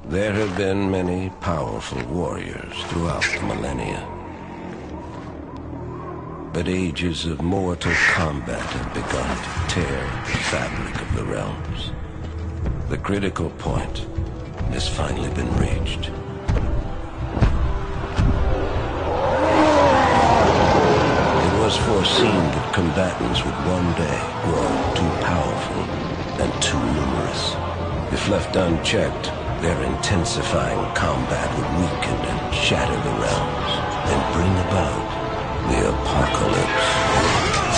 There have been many powerful warriors throughout the millennia. But ages of mortal combat have begun to tear the fabric of the realms. The critical point has finally been reached. It was foreseen that combatants would one day grow too powerful and too numerous. If left unchecked, their intensifying combat would weaken and shatter the realms and bring about the apocalypse.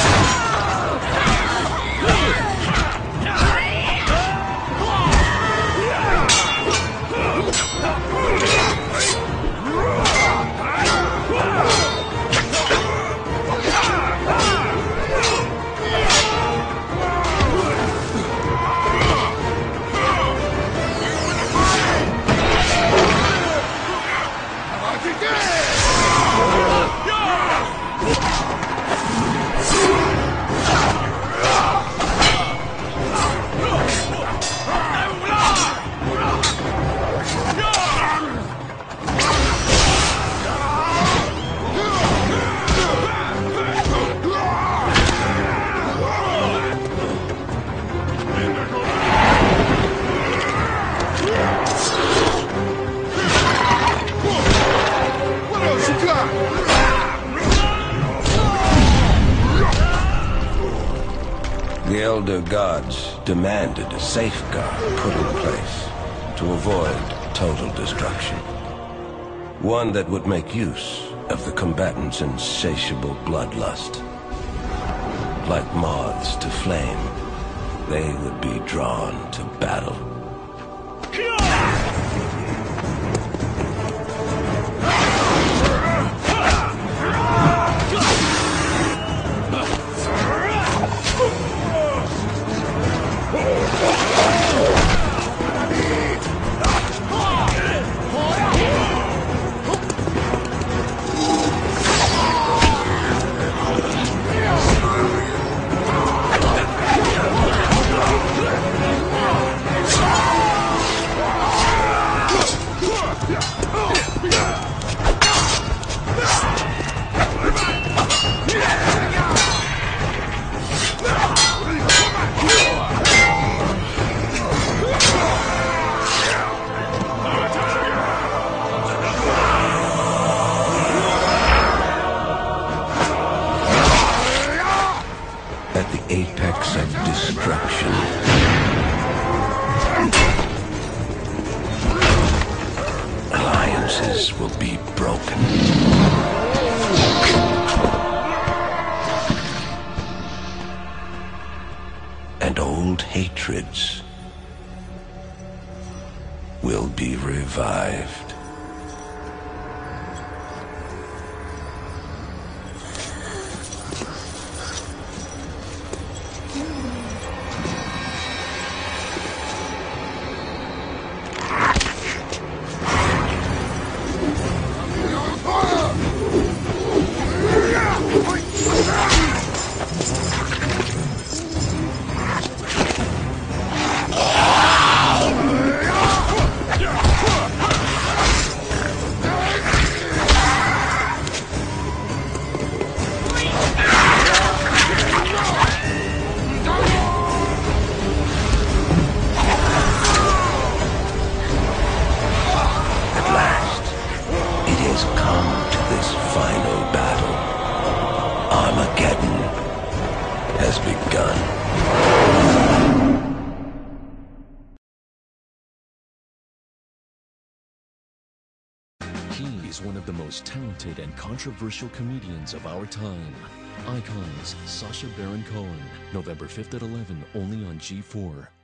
The Elder Gods demanded a safeguard put in place to avoid total destruction. One that would make use of the combatants' insatiable bloodlust. Like moths to flame, they would be drawn to battle. At the apex of destruction, alliances will be broken. And old hatreds will be revived. Armageddon has begun. He is one of the most talented and controversial comedians of our time. Icons, Sacha Baron Cohen, November 5th at 11, only on G4.